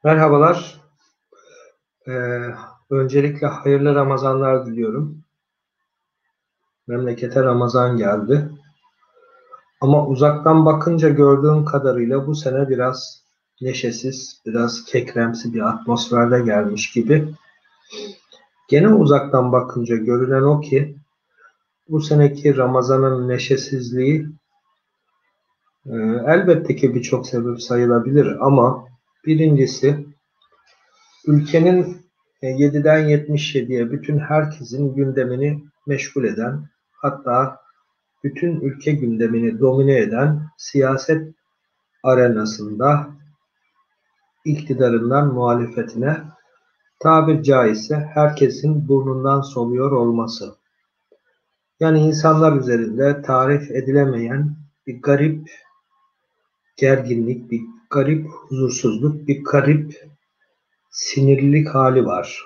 Merhabalar. Ee, Öncelikle hayırlı Ramazanlar diliyorum. Memlekete Ramazan geldi. Ama uzaktan bakınca gördüğüm kadarıyla bu sene biraz neşesiz, biraz kekremsi bir atmosferde gelmiş gibi. Gene uzaktan bakınca görünen o ki bu seneki Ramazan'ın neşesizliği e, elbette ki birçok sebep sayılabilir ama birincisi ülkenin 7'den 77'ye bütün herkesin gündemini meşgul eden, hatta bütün ülke gündemini domine eden siyaset arenasında iktidarından muhalefetine tabir caizse herkesin burnundan soluyor olması. Yani insanlar üzerinde tarif edilemeyen bir garip gerginlik, bir garip huzursuzluk, bir garip sinirlilik hali var.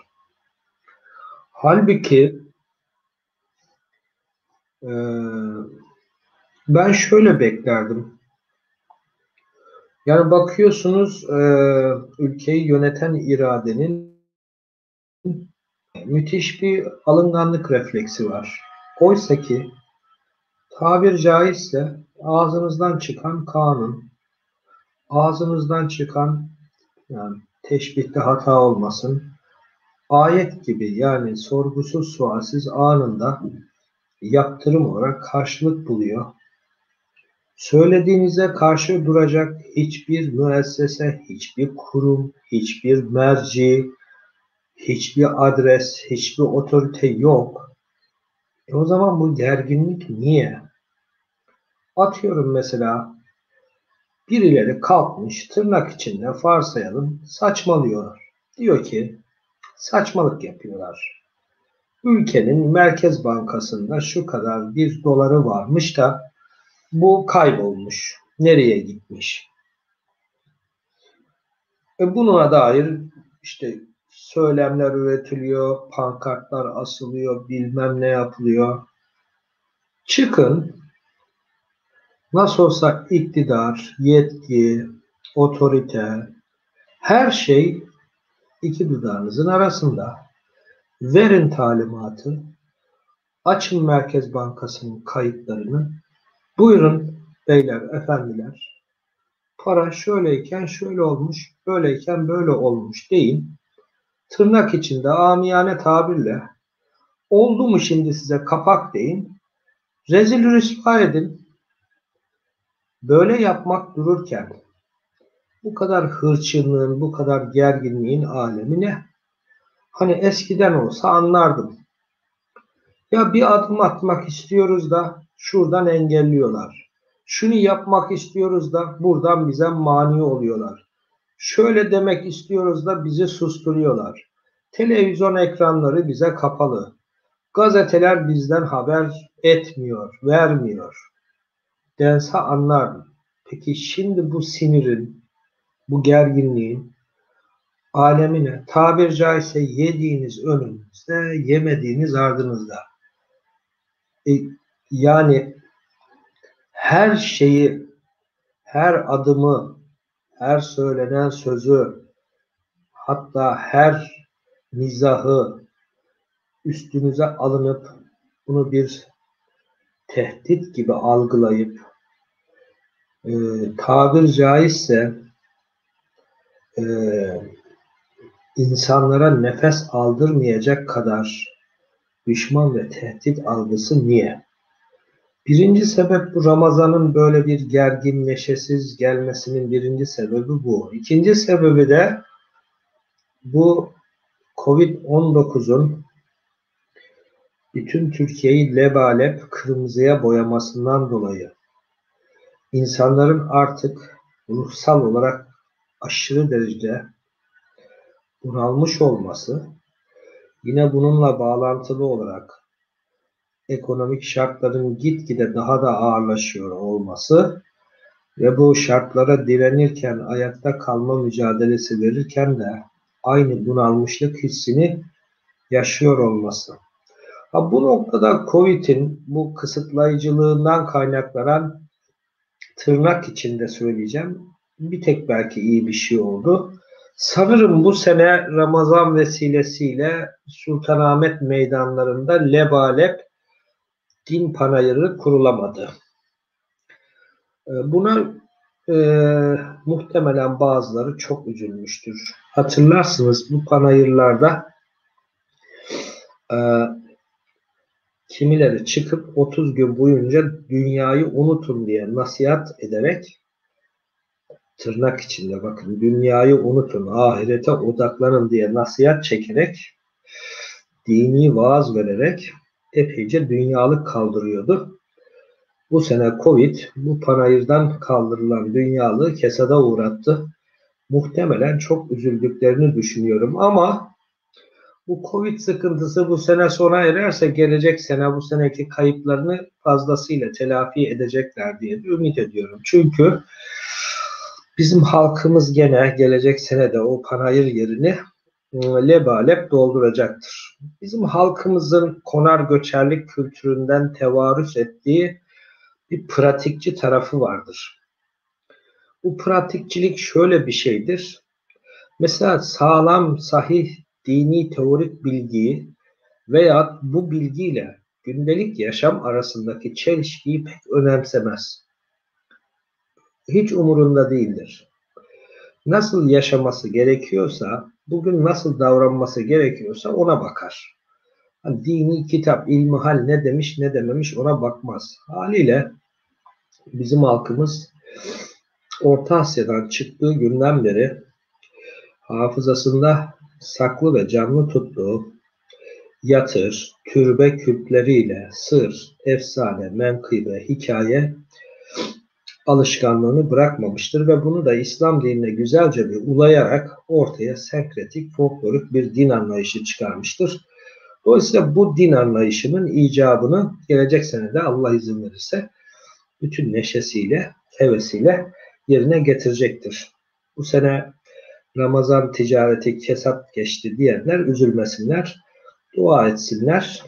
Halbuki e, ben şöyle beklerdim. Yani bakıyorsunuz ülkeyi yöneten iradenin müthiş bir alınganlık refleksi var. Oysa ki tabir caizse ağzınızdan çıkan kanun, ağzınızdan çıkan yani teşbihte hata olmasın, ayet gibi yani sorgusuz sualsiz anında yaptırım olarak karşılık buluyor. Söylediğinize karşı duracak hiçbir müessese, hiçbir kurum, hiçbir merci, hiçbir adres, hiçbir otorite yok. O zaman bu gerginlik niye? Atıyorum mesela birileri kalkmış tırnak içinde varsayalım saçmalıyor. Diyor ki saçmalık yapıyorlar. Ülkenin Merkez Bankası'nda şu kadar bir doları varmış da bu kaybolmuş. Nereye gitmiş? Buna dair işte söylemler üretiliyor, pankartlar asılıyor, bilmem ne yapılıyor. Çıkın, nasıl olsa iktidar, yetki, otorite, her şey iki dudağınızın arasında. Verin talimatı, açın Merkez Bankası'nın kayıtlarını. Buyurun beyler, efendiler. Para şöyleyken şöyle olmuş, böyleyken böyle olmuş deyin. Tırnak içinde amiyane tabirle oldu mu şimdi size kapak deyin. Rezil rüsva edin. Böyle yapmak dururken bu kadar hırçınlığın, bu kadar gerginliğin alemi ne? Hani eskiden olsa anlardım. Ya bir adım atmak istiyoruz da şuradan engelliyorlar. Şunu yapmak istiyoruz da buradan bize mani oluyorlar. Şöyle demek istiyoruz da bizi susturuyorlar. Televizyon ekranları bize kapalı. Gazeteler bizden haber etmiyor, vermiyor dense anlardım. Peki şimdi bu sinirin, bu gerginliğin alemine tabir caizse yediğiniz önünüzde, yemediğiniz ardınızda. E, Yani her şeyi, her adımı, her söylenen sözü, hatta her mizahı üstünüze alınıp bunu bir tehdit gibi algılayıp e, tabir caizse e, insanlara nefes aldırmayacak kadar düşman ve tehdit algısı niye? Birinci sebep bu Ramazan'ın böyle bir gergin, neşesiz gelmesinin birinci sebebi bu. İkinci sebebi de bu Covid-19'un bütün Türkiye'yi lebalep kırmızıya boyamasından dolayı insanların artık ruhsal olarak aşırı derecede bunalmış olması, yine bununla bağlantılı olarak ekonomik şartların gitgide daha da ağırlaşıyor olması ve bu şartlara direnirken, ayakta kalma mücadelesi verirken de aynı bunalmışlık hissini yaşıyor olması. Bu noktada Covid'in bu kısıtlayıcılığından kaynaklanan tırnak içinde söyleyeceğim. Bir tek belki iyi bir şey oldu. Sanırım bu sene Ramazan vesilesiyle Sultanahmet meydanlarında lebalep din panayırı kurulamadı. Buna e, muhtemelen bazıları çok üzülmüştür. Hatırlarsınız bu panayırlarda e, kimileri çıkıp 30 gün boyunca dünyayı unutun diye nasihat ederek, tırnak içinde bakın, dünyayı unutun, ahirete odaklanın diye nasihat çekerek, dini vaaz vererek epeyce dünyalık kaldırıyordu. Bu sene Covid bu panayırdan kaldırılan dünyalığı kesada uğrattı. Muhtemelen çok üzüldüklerini düşünüyorum ama bu Covid sıkıntısı bu sene sona ererse gelecek sene bu seneki kayıplarını fazlasıyla telafi edecekler diye de ümit ediyorum. Çünkü bizim halkımız gene gelecek sene de o panayır yerini lebalep dolduracaktır. Bizim halkımızın konar göçerlik kültüründen tevarüs ettiği bir pratikçi tarafı vardır. Bu pratikçilik şöyle bir şeydir. Mesela sağlam, sahih, dini teorik bilgiyi veya bu bilgiyle gündelik yaşam arasındaki çelişkiyi pek önemsemez. Hiç umurunda değildir. Nasıl yaşaması gerekiyorsa, bugün nasıl davranması gerekiyorsa ona bakar. Hani dini kitap, ilmihal ne demiş ne dememiş ona bakmaz. Haliyle bizim halkımız Orta Asya'dan çıktığı günden beri hafızasında saklı ve canlı tuttuğu yatır, türbe kültleriyle sır, efsane, menkıbe, hikaye alışkanlığını bırakmamıştır ve bunu da İslam dinine güzelce bir ulayarak ortaya senkretik, folklorik bir din anlayışı çıkarmıştır. Dolayısıyla bu din anlayışının icabını gelecek sene de Allah izin verirse bütün neşesiyle, hevesiyle yerine getirecektir. Bu sene Ramazan ticareti kesat geçti diyenler üzülmesinler, dua etsinler.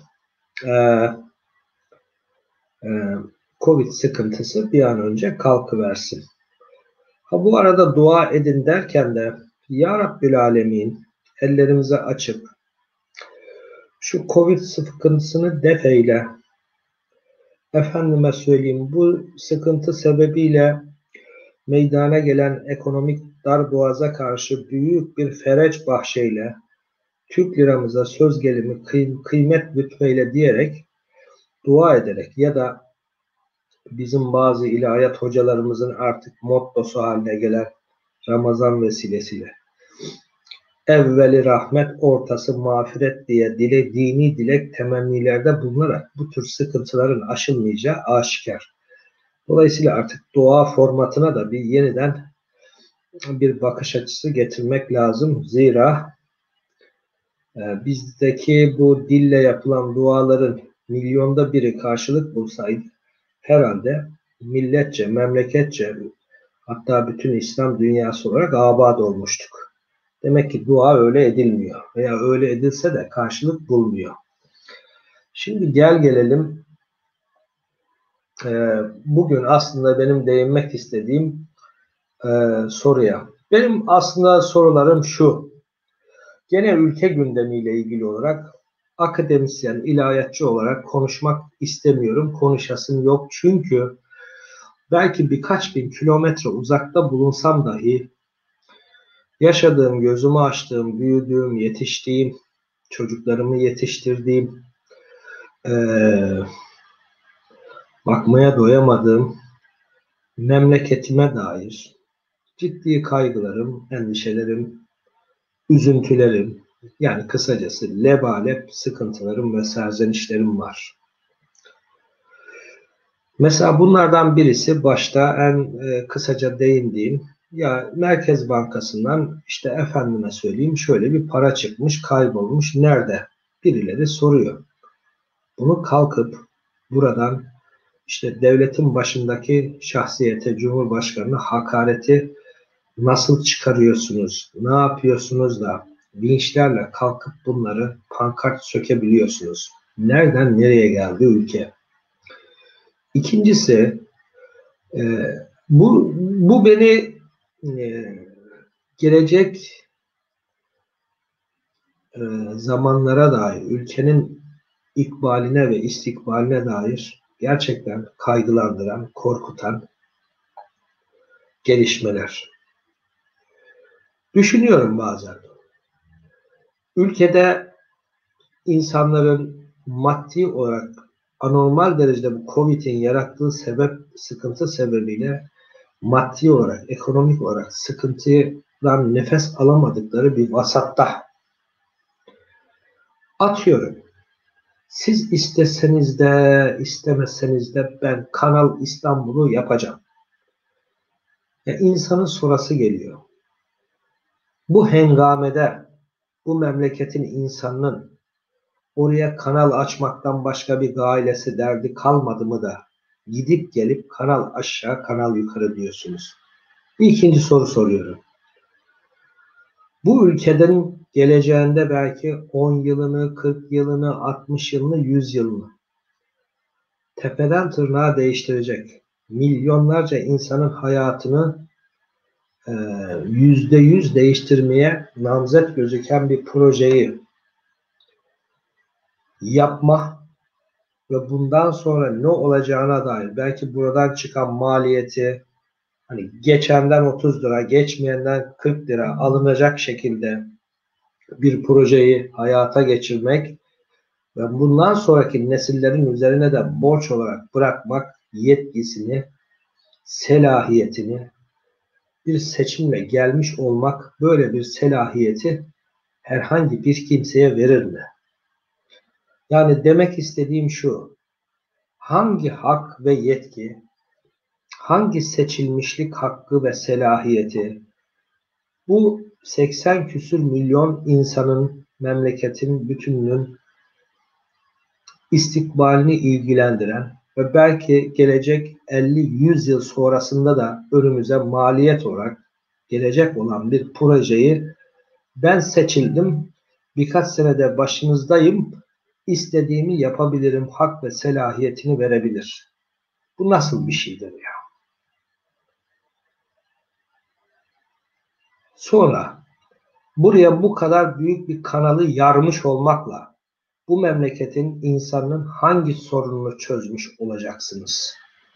Covid sıkıntısı bir an önce kalkıversin. Ha bu arada dua edin derken de Ya Rabbül Alemin ellerimizi açıp şu Covid sıkıntısını def eyle. Efendime söyleyeyim bu sıkıntı sebebiyle meydana gelen ekonomik darboğaza karşı büyük bir fereç bahşeyle Türk liramıza söz gelimi kıymet lütfeyle diyerek dua ederek ya da bizim bazı ilahiyat hocalarımızın artık mottosu haline gelen Ramazan vesilesiyle evveli rahmet, ortası mağfiret diye dini dilek temennilerde bulunarak bu tür sıkıntıların aşılmayacağı aşikar. Dolayısıyla artık dua formatına da bir yeniden bir bakış açısı getirmek lazım. Zira bizdeki bu dille yapılan duaların milyonda biri karşılık bulsaydı herhalde milletçe, memleketçe hatta bütün İslam dünyası olarak abad olmuştuk. Demek ki dua öyle edilmiyor veya öyle edilse de karşılık bulmuyor. Şimdi gel gelelim bugün aslında benim değinmek istediğim soruya. Benim aslında sorularım şu. Gene ülke gündemiyle ilgili olarak akademisyen, ilahiyatçı olarak konuşmak istemiyorum. Konuşasım yok. Çünkü belki birkaç bin kilometre uzakta bulunsam dahi yaşadığım, gözümü açtığım, büyüdüğüm, yetiştiğim, çocuklarımı yetiştirdiğim, bakmaya doyamadığım memleketime dair ciddi kaygılarım, endişelerim, üzüntülerim, yani kısacası lebalep sıkıntılarım ve serzenişlerim var. Mesela bunlardan birisi başta en kısaca değindiğim, ya Merkez Bankası'ndan işte efendime söyleyeyim şöyle bir para çıkmış, kaybolmuş, nerede? Birileri soruyor. Bunu kalkıp buradan işte devletin başındaki şahsiyete, Cumhurbaşkanı'na hakareti nasıl çıkarıyorsunuz, ne yapıyorsunuz da vinçlerle kalkıp bunları pankart sökebiliyorsunuz? Nereden nereye geldi ülke? İkincisi, bu beni gelecek zamanlara dair, ülkenin ikbaline ve istikbaline dair gerçekten kaygılandıran, korkutan gelişmeler. Düşünüyorum bazen. Ülkede insanların maddi olarak anormal derecede bu Covid'in yarattığı sıkıntı sebebiyle maddi olarak, ekonomik olarak sıkıntıdan nefes alamadıkları bir vasatta. Atıyorum. Siz isteseniz de istemeseniz de ben Kanal İstanbul'u yapacağım. İnsanın sorası geliyor. Bu hengamede bu memleketin insanının oraya kanal açmaktan başka bir gailesi, derdi kalmadı mı da gidip gelip kanal aşağı, kanal yukarı diyorsunuz. Bir ikinci soru soruyorum. Bu ülkenin geleceğinde belki 10 yılını, 40 yılını, 60 yılını, 100 yılını tepeden tırnağa değiştirecek, milyonlarca insanın hayatını %100 değiştirmeye namzet gözüken bir projeyi yapma ve bundan sonra ne olacağına dair belki buradan çıkan maliyeti hani geçenden 30 lira, geçmeyenden 40 lira alınacak şekilde bir projeyi hayata geçirmek ve bundan sonraki nesillerin üzerine de borç olarak bırakmak yetkisini, selahiyetini bir seçimle gelmiş olmak, böyle bir selahiyeti herhangi bir kimseye verir mi? Yani demek istediğim şu, hangi hak ve yetki, hangi seçilmişlik hakkı ve selahiyeti bu 80 küsür milyon insanın, memleketin bütününün istikbalini ilgilendiren ve belki gelecek 50-100 yıl sonrasında da önümüze maliyet olarak gelecek olan bir projeyi ben seçildim, birkaç senede başınızdayım, istediğimi yapabilirim, hak ve selahiyetini verebilir. Bu nasıl bir şeydir ya? Sonra buraya bu kadar büyük bir kanalı yarmış olmakla bu memleketin insanının hangi sorununu çözmüş olacaksınız?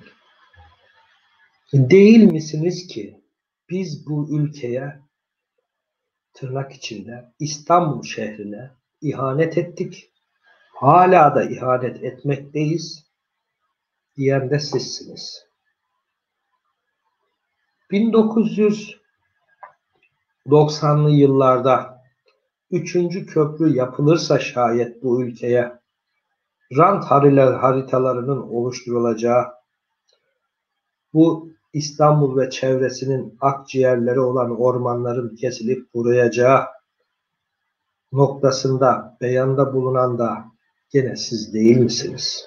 Değil misiniz ki biz bu ülkeye tırnak içinde İstanbul şehrine ihanet ettik. Hala da ihanet etmekteyiz diyen de sizsiniz. 1990'lı yıllarda 3. köprü yapılırsa şayet bu ülkeye rant haritalarının oluşturulacağı, bu İstanbul ve çevresinin akciğerleri olan ormanların kesilip kuruyacağı noktasında beyanda bulunan da gene siz değil misiniz?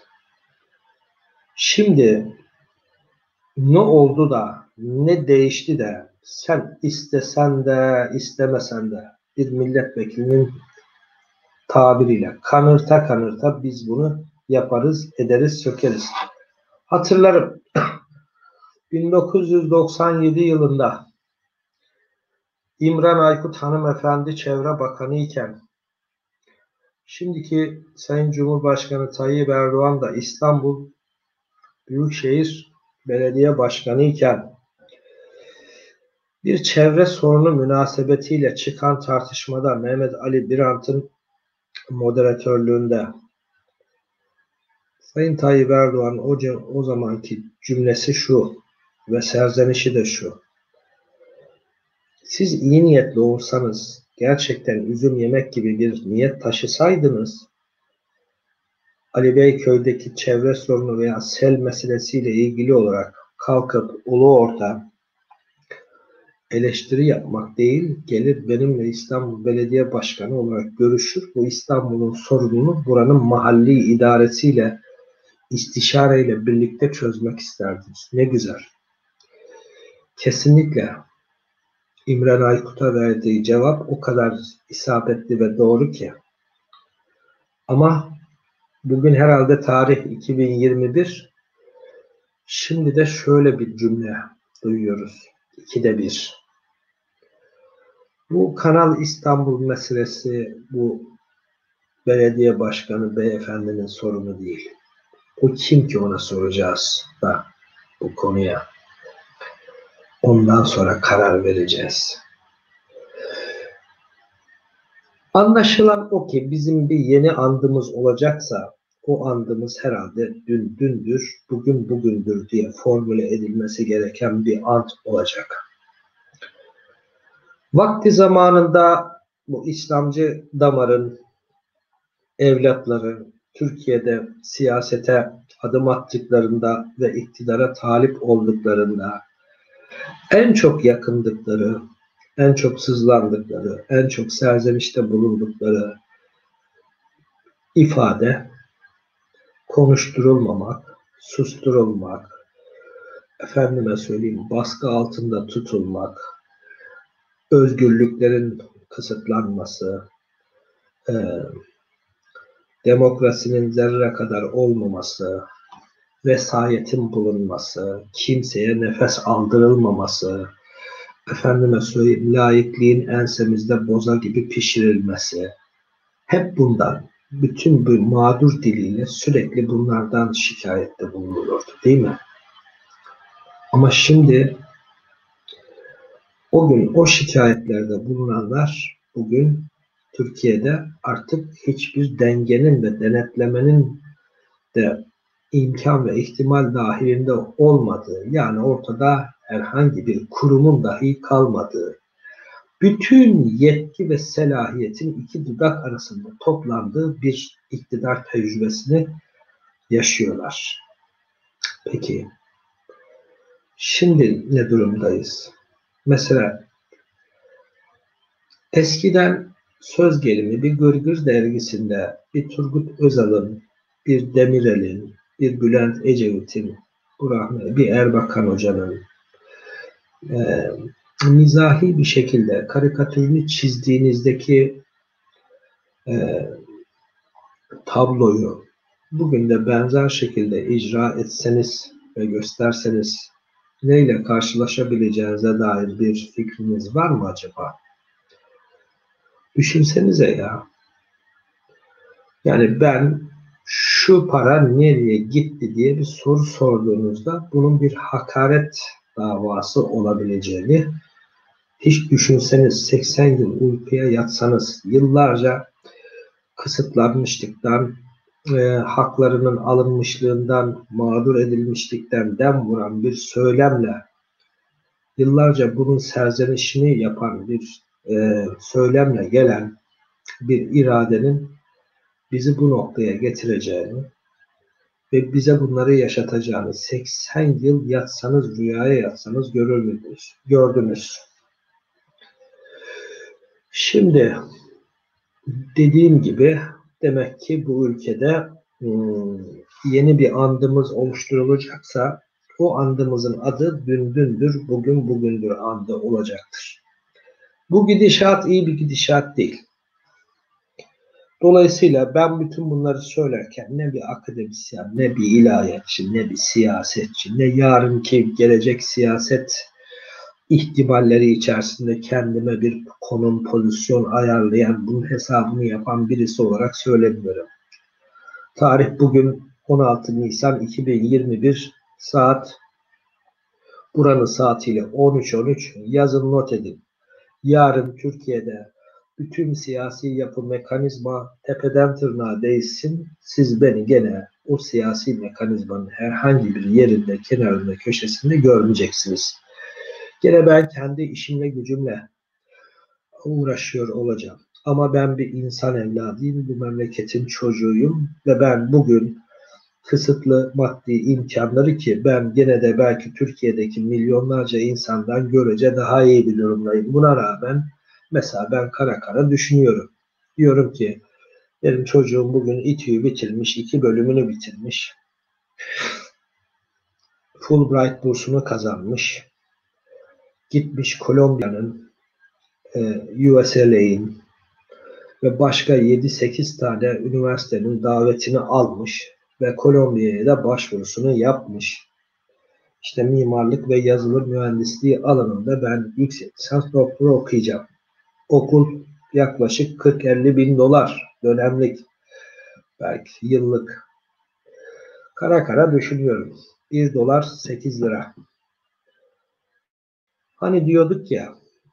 Şimdi ne oldu da, ne değişti de sen istesen de istemesen de bir milletvekilinin tabiriyle kanırta kanırta biz bunu yaparız, ederiz, sökeriz. Hatırlarım 1997 yılında İmran Aykut hanımefendi Çevre Bakanı iken şimdiki Sayın Cumhurbaşkanı Tayyip Erdoğan da İstanbul Büyükşehir Belediye Başkanı iken bir çevre sorunu münasebetiyle çıkan tartışmada Mehmet Ali Birant'ın moderatörlüğünde Sayın Tayyip Erdoğan o zamanki cümlesi şu ve serzenişi de şu: siz iyi niyetli olsanız, gerçekten üzüm yemek gibi bir niyet taşısaydınız, Ali Beyköy'deki çevre sorunu veya sel meselesiyle ilgili olarak kalkıp ulu orta eleştiri yapmak değil, gelir benimle İstanbul Belediye Başkanı olarak görüşür, bu İstanbul'un sorununu buranın mahalli idaresiyle, istişareyle birlikte çözmek isterdiniz. Ne güzel. Kesinlikle İmran Aykut'a verdiği cevap o kadar isabetli ve doğru ki. Ama bugün herhalde tarih 2021, şimdi de şöyle bir cümle duyuyoruz. 2'de 1. Bu Kanal İstanbul meselesi bu belediye başkanı beyefendinin sorunu değil. O kim ki ona soracağız da bu konuya. Ondan sonra karar vereceğiz. Anlaşılan o ki bizim bir yeni andımız olacaksa o andımız herhalde dün dündür, bugün bugündür diye formüle edilmesi gereken bir and olacak. Vakti zamanında bu İslamcı damarın evlatları Türkiye'de siyasete adım attıklarında ve iktidara talip olduklarında en çok yakındıkları, en çok sızlandıkları, en çok serzenişte bulundukları ifade konuşturulmamak, susturulmak, efendime söyleyeyim baskı altında tutulmak, özgürlüklerin kısıtlanması, e, demokrasinin zerre kadar olmaması, vesayetin bulunması, kimseye nefes aldırılmaması, efendime söyleyeyim laikliğin ensemizde boza gibi pişirilmesi, hep bundan, bütün bu mağdur diliyle sürekli bunlardan şikayette bulunulurdu, değil mi? Ama şimdi o gün o şikayetlerde bulunanlar bugün Türkiye'de artık hiçbir dengenin ve denetlemenin de imkan ve ihtimal dahilinde olmadığı, yani ortada herhangi bir kurumun dahi kalmadığı, bütün yetki ve selahiyetin iki dudak arasında toplandığı bir iktidar tecrübesini yaşıyorlar. Peki, şimdi ne durumdayız? Mesela eskiden söz gelimi bir Gırgır dergisinde bir Turgut Özal'ın, bir Demirel'in, bir Bülent Ecevit'in, bir Erbakan Hoca'nın e, mizahi bir şekilde karikatürünü çizdiğinizdeki e, tabloyu bugün de benzer şekilde icra etseniz ve gösterseniz neyle karşılaşabileceğinize dair bir fikriniz var mı acaba? Düşünsenize ya. Yani ben şu para nereye gitti diye bir soru sorduğunuzda bunun bir hakaret davası olabileceğini hiç düşünseniz 80 yıl uykuya yatsanız yıllarca kısıtlanmışlıktan, haklarının alınmışlığından, mağdur edilmişlikten dem vuran bir söylemle yıllarca bunun serzenişini yapan bir söylemle gelen bir iradenin bizi bu noktaya getireceğini ve bize bunları yaşatacağını 80 yıl yatsanız, rüyaya yatsanız gördünüz. Şimdi dediğim gibi demek ki bu ülkede yeni bir andımız oluşturulacaksa o andımızın adı dün dündür, bugün bugündür andı olacaktır. Bu gidişat iyi bir gidişat değil. Dolayısıyla ben bütün bunları söylerken ne bir akademisyen, ne bir ilahiyatçı, ne bir siyasetçi, ne yarınki gelecek siyaset ihtimalleri içerisinde kendime bir konum, pozisyon ayarlayan, bunun hesabını yapan birisi olarak söylemiyorum. Tarih bugün 16 Nisan 2021 saat buranın saatiyle 13:13 yazın not edin. Yarın Türkiye'de bütün siyasi yapı mekanizma tepeden tırnağa değişsin. Siz beni gene o siyasi mekanizmanın herhangi bir yerinde, kenarında, köşesinde görmeyeceksiniz. Gene ben kendi işimle, gücümle uğraşıyor olacağım. Ama ben bir insan evladıyım, bu memleketin çocuğuyum ve ben bugün kısıtlı maddi imkanları ki ben gene de belki Türkiye'deki milyonlarca insandan görece daha iyi bir durumdayım. Buna rağmen mesela ben kara kara düşünüyorum. Diyorum ki benim çocuğum bugün İTÜ'yü bitirmiş, 2 bölümünü bitirmiş. Fulbright bursunu kazanmış. Gitmiş Kolombiya'nın, USLA'in ve başka 7-8 tane üniversitenin davetini almış ve Kolombiya'ya da başvurusunu yapmış. İşte mimarlık ve yazılım mühendisliği alanında ben yüksek lisans doktora okuyacağım. Okul yaklaşık 40-50 bin dolar dönemlik, belki yıllık. Kara kara düşünüyorum. 1 dolar 8 lira. Hani diyorduk ya,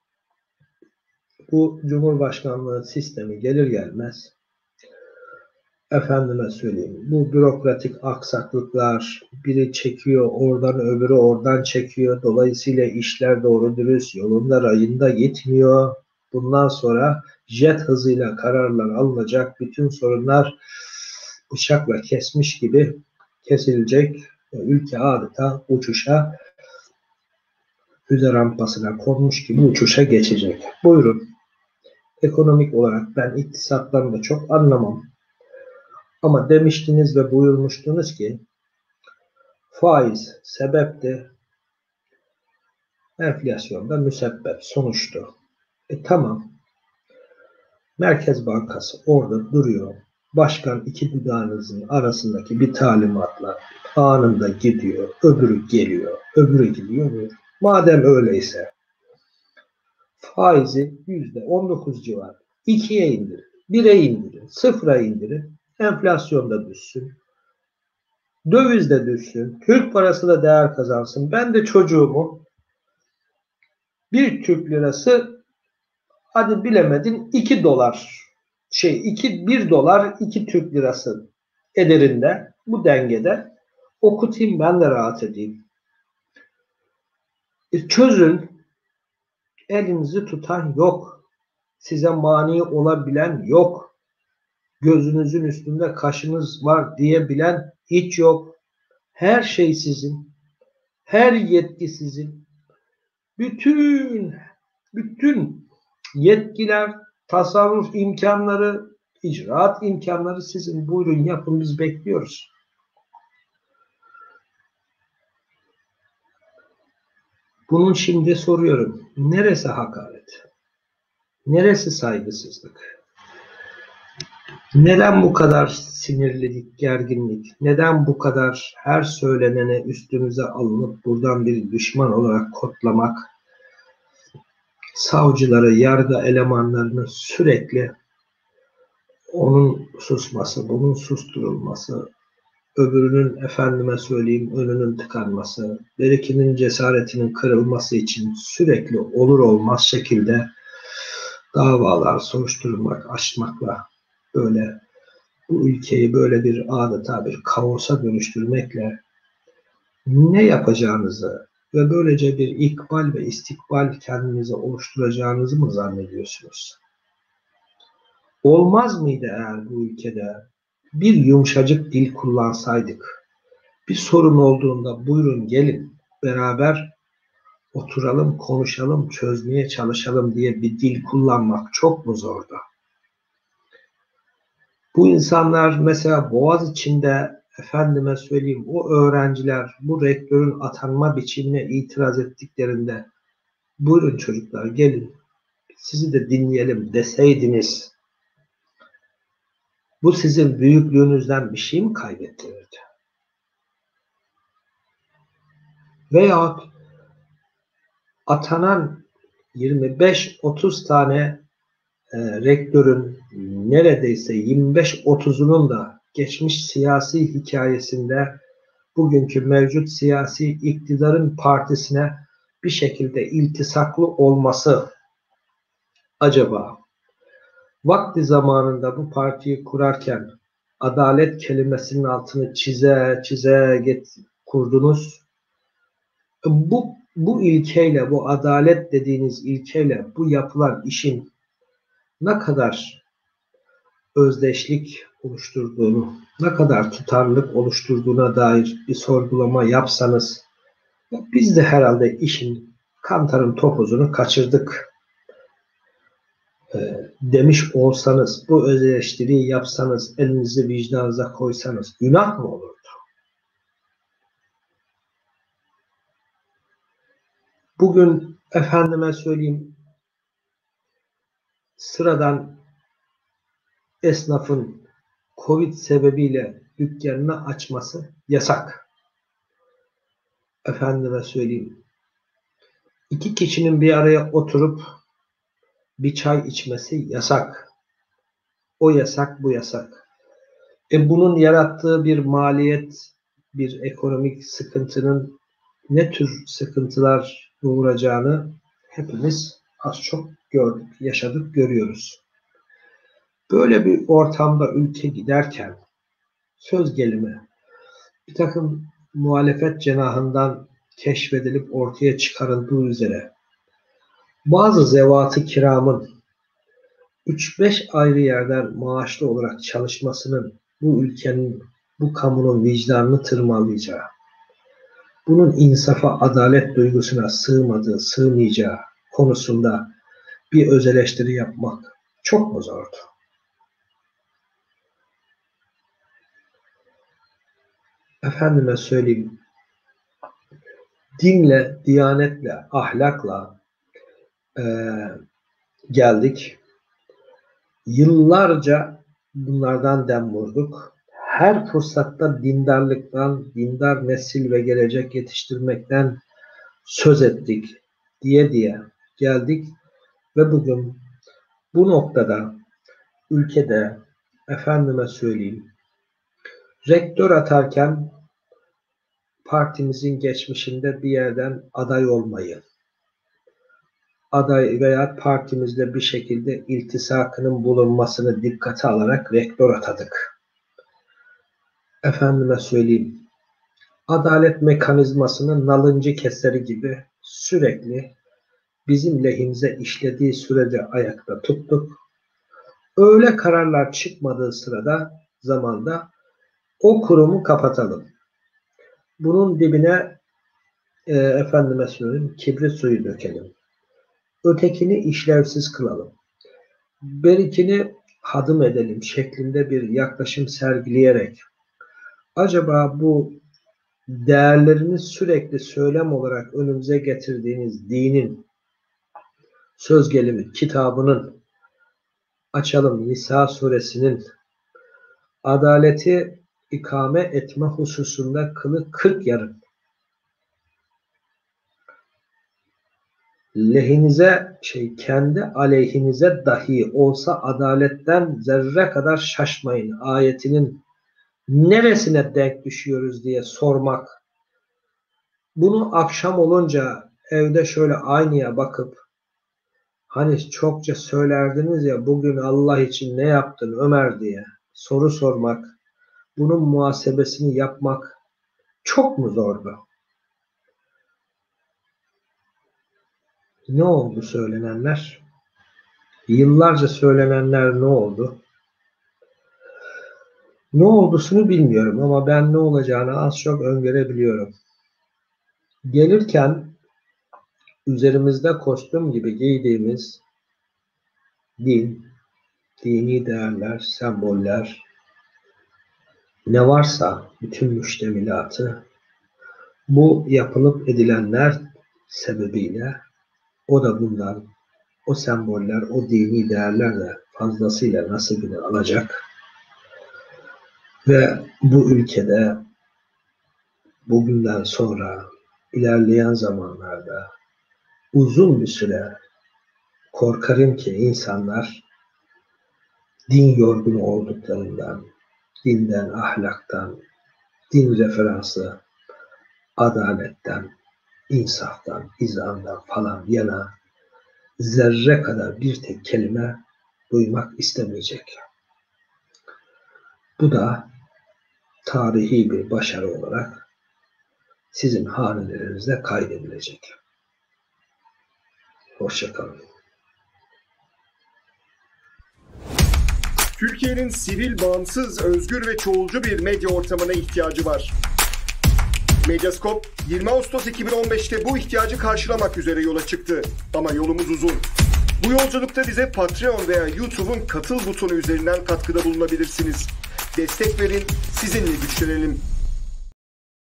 bu Cumhurbaşkanlığı sistemi gelir gelmez, efendime söyleyeyim, bu bürokratik aksaklıklar, biri çekiyor oradan, öbürü oradan çekiyor. Dolayısıyla işler doğru dürüst yolunda rayında gitmiyor. Bundan sonra jet hızıyla kararlar alınacak. Bütün sorunlar bıçakla kesmiş gibi kesilecek. Ülke adeta uçuşa, füze rampasına konmuş gibi uçuşa geçecek. Buyurun. Ekonomik olarak ben iktisattan da çok anlamam. Ama demiştiniz ve buyurmuştunuz ki faiz sebepti, enflasyonda müsebbep, sonuçtu. Tamam. Merkez Bankası orada duruyor. Başkan iki dudağınızın arasındaki bir talimatla anında gidiyor, öbürü geliyor, öbürü gidiyor. Madem öyleyse faizi %19 civarı 2'ye indirin, 1'e indirin, 0'a indirin, enflasyon da düşsün. Döviz de düşsün, Türk parası da değer kazansın. Ben de çocuğumu bir Türk lirası, hadi bilemedin 2 dolar, 1 dolar 2 Türk lirası ederinde, bu dengede okutayım, ben de rahat edeyim. Çözün, elinizi tutan yok. Size mani olabilen yok. Gözünüzün üstünde kaşınız var diyebilen hiç yok. Her şey sizin. Her yetki sizin. Bütün yetkiler, tasarruf imkanları, icraat imkanları sizin. Buyurun yapın, biz bekliyoruz. Bunun şimdi soruyorum. Neresi hakaret? Neresi saygısızlık? Neden bu kadar sinirlilik, gerginlik? Neden bu kadar her söylenene üstümüze alınıp buradan bir düşman olarak kodlamak? Savcıları, yargı elemanlarını sürekli onun susması, bunun susturulması, öbürünün efendime söyleyeyim önünün tıkanması, berikinin cesaretinin kırılması için sürekli olur olmaz şekilde davalar soruşturmak, açmakla böyle bu ülkeyi böyle bir adeta bir kaosa dönüştürmekle ne yapacağınızı ve böylece bir ikbal ve istikbal kendinize oluşturacağınızı mı zannediyorsunuz? Olmaz mıydı eğer bu ülkede bir yumuşacık dil kullansaydık? Bir sorun olduğunda buyurun gelin beraber oturalım, konuşalım, çözmeye çalışalım diye bir dil kullanmak çok mu zordu? Bu insanlar mesela Boğaziçi'nde, efendime söyleyeyim, o öğrenciler bu rektörün atanma biçimine itiraz ettiklerinde buyurun çocuklar gelin sizi de dinleyelim deseydiniz, bu sizin büyüklüğünüzden bir şey mi kaybettirirdi? Veya atanan 25-30 tane rektörün neredeyse 25-30'unun da geçmiş siyasi hikayesinde bugünkü mevcut siyasi iktidarın partisine bir şekilde iltisaklı olması acaba vakti zamanında bu partiyi kurarken adalet kelimesinin altını çize kurdunuz. Bu ilkeyle, bu adalet dediğiniz ilkeyle bu yapılan işin ne kadar özdeşlik oluşturduğunu, ne kadar tutarlılık oluşturduğuna dair bir sorgulama yapsanız, biz de herhalde işin kantarın topuzunu kaçırdık demiş olsanız, bu öz eleştiriyi yapsanız, elinizi vicdanınıza koysanız günah mı olurdu? Bugün efendime söyleyeyim sıradan esnafın Covid sebebiyle dükkanını açması yasak. Efendime söyleyeyim 2 kişinin bir araya oturup bir çay içmesi yasak. O yasak, bu yasak. Bunun yarattığı bir maliyet, bir ekonomik sıkıntının ne tür sıkıntılar doğuracağını hepimiz az çok gördük, yaşadık, görüyoruz. Böyle bir ortamda ülke giderken söz gelimi bir takım muhalefet cenahından keşfedilip ortaya çıkarıldığı üzere bazı zevat-ı kiramın 3-5 ayrı yerden maaşlı olarak çalışmasının bu ülkenin, bu kamunun vicdanını tırmalayacağı, bunun insafa, adalet duygusuna sığmadığı, sığmayacağı konusunda bir öz eleştiri yapmak çok mu zordu? Efendime söyleyeyim, dinle, diyanetle, ahlakla geldik. Yıllarca bunlardan dem vurduk. Her fırsatta dindarlıktan, dindar nesil ve gelecek yetiştirmekten söz ettik diye geldik. Ve bugün bu noktada ülkede efendime söyleyeyim, rektör atarken partimizin geçmişinde bir yerden aday olmayı, aday veya partimizde bir şekilde iltisakının bulunmasını dikkate alarak rektör atadık. Efendime söyleyeyim, adalet mekanizmasının nalıncı keseri gibi sürekli bizim lehimize işlediği sürece ayakta tuttuk. Öyle kararlar çıkmadığı zamanda o kurumu kapatalım. Bunun dibine efendime söyleyeyim, kibrit suyu dökelim. Ötekini işlevsiz kılalım. Berikini hadım edelim şeklinde bir yaklaşım sergileyerek acaba bu değerlerini sürekli söylem olarak önümüze getirdiğiniz dinin söz gelimi kitabının açalım Nisa suresinin adaleti ikame etme hususunda kılı 40 yarım lehinize kendi aleyhinize dahi olsa adaletten zerre kadar şaşmayın ayetinin neresine denk düşüyoruz diye sormak, bunu akşam olunca evde şöyle aynaya bakıp hani çokça söylerdiniz ya bugün Allah için ne yaptın Ömer diye soru sormak, bunun muhasebesini yapmak çok mu zordu? Ne oldu söylenenler? Yıllarca söylenenler ne oldu? Ne oldusunu bilmiyorum ama ben ne olacağını az çok öngörebiliyorum. Gelirken üzerimizde kostüm gibi giydiğimiz din, dini değerler, semboller, ne varsa bütün müştemilatı bu yapılıp edilenler sebebiyle o da bundan, o semboller, o dini değerler de fazlasıyla nasibini alacak. Ve bu ülkede bugünden sonra ilerleyen zamanlarda uzun bir süre korkarım ki insanlar din yorgunu olduklarından, dinden, ahlaktan, din referansı, adaletten, insaftan, izandan falan yana zerre kadar bir tek kelime duymak istemeyecek. Bu da tarihi bir başarı olarak sizin hanelerinizde kaydedilecek. Hoşça kalın. Türkiye'nin sivil, bağımsız, özgür ve çoğulcu bir medya ortamına ihtiyacı var. Medyascope 20 Ağustos 2015'te bu ihtiyacı karşılamak üzere yola çıktı. Ama yolumuz uzun. Bu yolculukta bize Patreon veya YouTube'un katıl butonu üzerinden katkıda bulunabilirsiniz. Destek verin, sizinle güçlenelim.